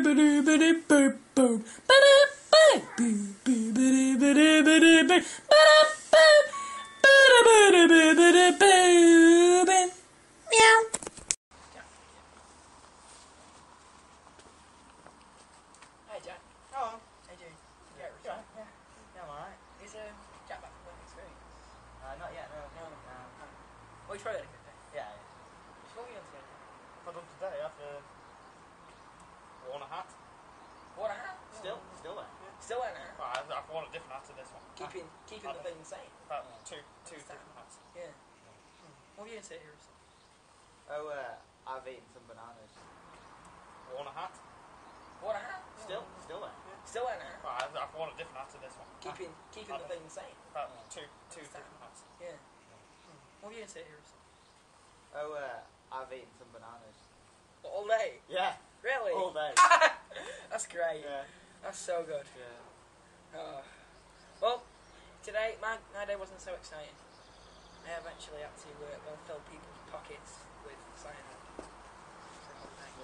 Hey Jack. Oh, How you doing? yeah, Yeah, yeah, yeah, I'm alright. Is Jack back from work experience? Not yet, no. No. Well, you tried it a good day. Yeah, What were you on today? I've done today, I've worn a hat. What a hat? Still there. Still wearing a hat? Well, I've worn a different hat to this one. Keeping the thing the same. About two different hats. Yeah. What were you going to say here? Oh, I've eaten some bananas. Worn a hat. What a hat? Still there. Still wearing a hat? Well, I've worn a different hat to this one. Keeping the thing the same. About two different hats. Yeah. What were you going to say here? Oh, I've eaten some bananas. What, all day? Yeah. Really? All day. That's great. Yeah. That's so good. Yeah. Well, today my day wasn't so exciting. I eventually had to fill people's pockets with cyanide for a whole day.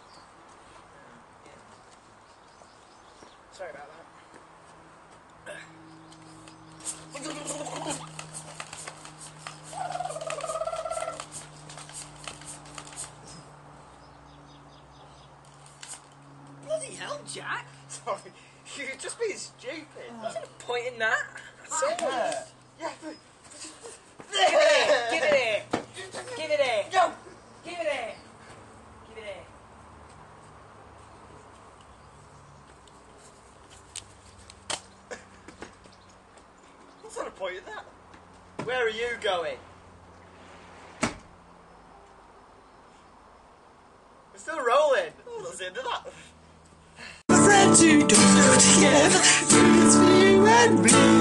Yeah. Sorry about that. Bloody hell, Jack! Sorry. You're just being stupid. What's the point in that? That's it. Yeah, but... Give it here! Give it here! Yo! Give it here! Give it here! What's the point of that? Where are you going? We're still rolling. Oh, that's the end of that. A friend to do together, it's for you and me.